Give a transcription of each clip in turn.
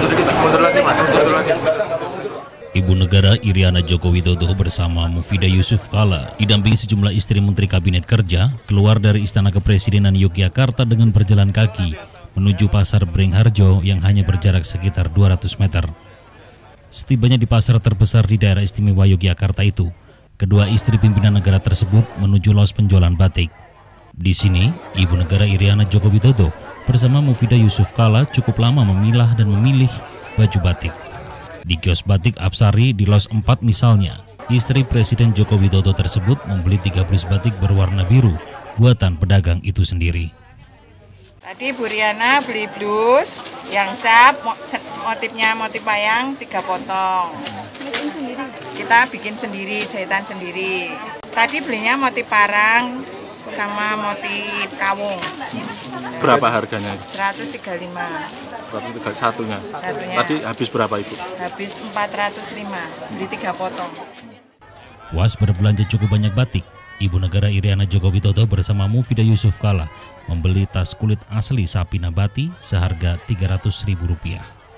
Ibu Negara Iriana Joko Widodo bersama Mufidah Yusuf Kala didampingi sejumlah istri Menteri Kabinet Kerja keluar dari Istana Kepresidenan Yogyakarta dengan berjalan kaki menuju Pasar Beringharjo yang hanya berjarak sekitar 200 meter. Setibanya di pasar terbesar di daerah istimewa Yogyakarta itu, kedua istri pimpinan negara tersebut menuju los penjualan batik. Di sini, Ibu Negara Iriana Joko Widodo bersama Mufidah Yusuf Kala cukup lama memilah dan memilih baju batik. Di kios batik Apsari di Los 4 misalnya, istri Presiden Joko Widodo tersebut membeli 3 blus batik berwarna biru buatan pedagang itu sendiri. Tadi Bu Riana beli blus yang cap, motifnya motif wayang 3 potong. Kita bikin sendiri, jahitan sendiri. Tadi belinya motif parang sama motif kawung. Berapa harganya? 135. Satunya. Tadi habis berapa Ibu? Habis 405, beli 3 potong. Puas berbelanja cukup banyak batik, Ibu Negara Iriana Joko Widodo bersama Mufidah Yusuf Kala membeli tas kulit asli sapi nabati seharga Rp300.000.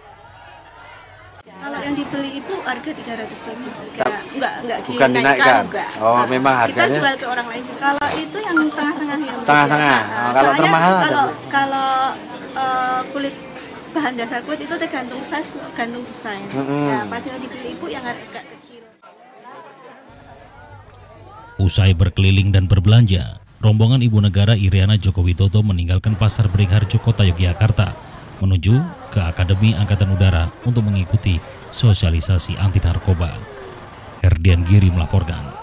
Kalau yang dibeli Ibu harga 300.000. Enggak bukan dinaikkan. Enggak. Oh, memang harganya. Kita jual ke orang lain. Kalau itu yang tengah-tengah yang tengah-tengah. Kalau termahal kalau kulit bahan dasar kulit itu tergantung size, tergantung desain. Ya, pas yang dibeli Ibu yang agak kecil. Usai berkeliling dan berbelanja, rombongan Ibu Negara Iriana Joko Widodo meninggalkan Pasar Beringharjo Kota Yogyakarta menuju ke Akademi Angkatan Udara untuk mengikuti sosialisasi anti narkoba. Herdian Giri melaporkan.